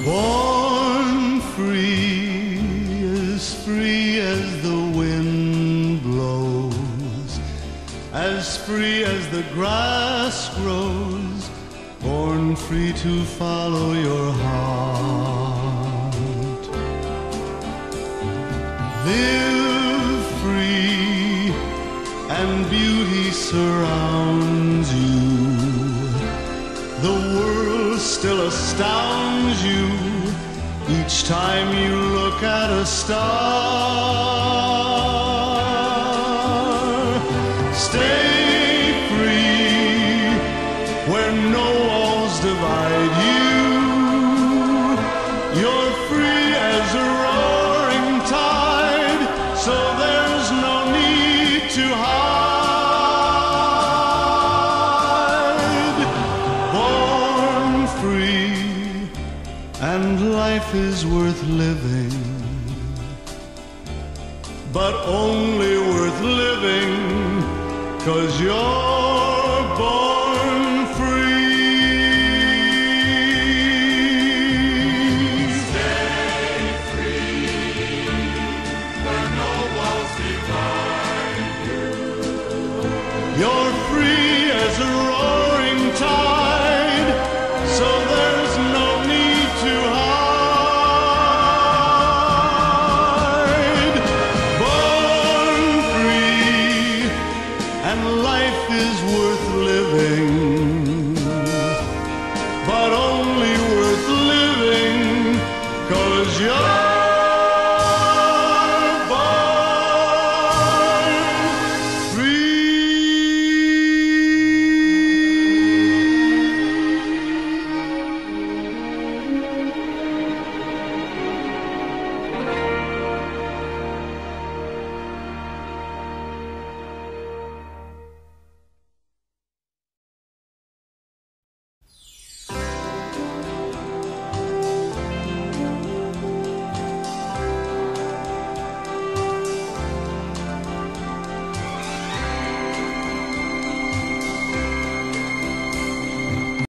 Born free as the wind blows, as free as the grass grows, born free to follow your heart. Live free and beauty surrounds you. The world still astounds you each time you look at a star. Stay free where no walls divide you. You're free as a roaring tide, so there's no need to hide. Born free, and life is worth living, but only worth living 'cause you're born free. Stay free, where no walls divide you. You're free as a roaring tide, so there's no need to hide. Born free, and life is worth living, but only worth living 'cause you're